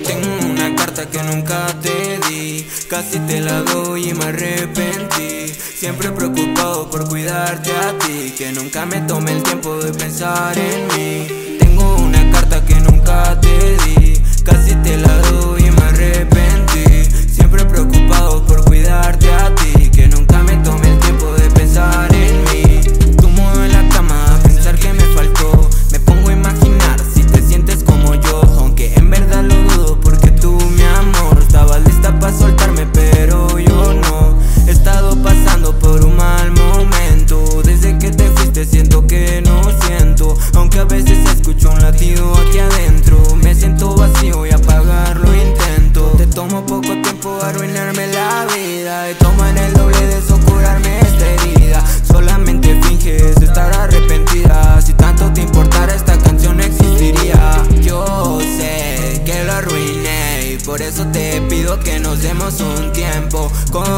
Tengo una carta que nunca te di, casi te la doy y me arrepentí. Siempre preocupado por cuidarte a ti, que nunca me tomé el tiempo de pensar en mí. Tengo una carta que nunca te di, casi te la doy y me arrepentí. Siempre preocupado por cuidarte a ti, que nunca me tomé el tiempo de pensar en mí. Tumo en la cama a pensar que me faltó, me pongo a imaginar si te sientes como yo, aunque en verdad lo dudo porque tú, mi amor, estabas lista para soltarme pero yo no. He estado pasando por un mal momento, desde que te fuiste siento que no siento, aunque a veces escucho un latido aquí adentro. Me siento vacío y apagarlo intento. Te tomo poco tiempo a arruinarme la vida, y toman el doble de eso curarme esta herida. Solamente finges estar arrepentida, si tanto te importara esta canción no existiría. Yo sé que lo arruiné y por eso te pido que nos demos un tiempo.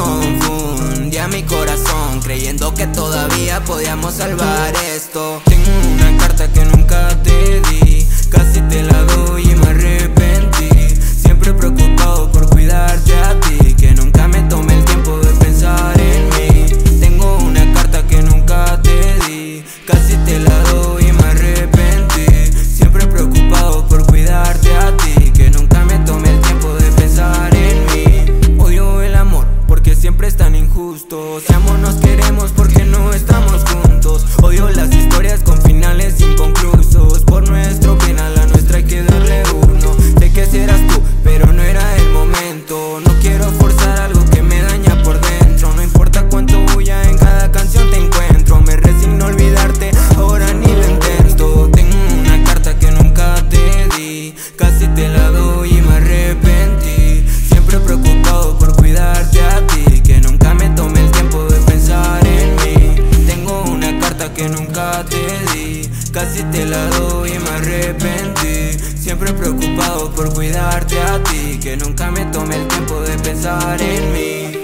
Confundí a mi corazón creyendo que todavía podíamos salvar esto. Tengo una carta que nunca te di, casi te la doy y me arrepentí. Siempre preocupado por cuidarte a ti, que nunca me tomé el tiempo de pensar en mí. Tengo una carta que nunca te di, casi te la doy y me arrepentí. Siempre preocupado por cuidarte a ti, que nunca me tomé el tiempo de pensar en mí. Odio el amor porque siempre es tan injusto, si amo nos queremos porque no estamos juntos. Odio las historias con finales inconclusos, por nuestro bien a la nuestra hay que darle uno. Sé que serás tú, pero no era el momento. No quiero forzar algo que me daña por dentro, no importa cuánto huya, en cada canción te encuentro. Me resigno a olvidarte, ahora ni lo intento. Tengo una carta que nunca te di, casi te la doy y me arrepentí. Siempre preocupado por cuidarte a ti, que nunca me tomé el tiempo de pensar en mí. Tengo una carta que nunca te di, casi te la doy y me arrepentí. Siempre preocupado por cuidarte a ti, que nunca me tomé el tiempo de pensar en mí.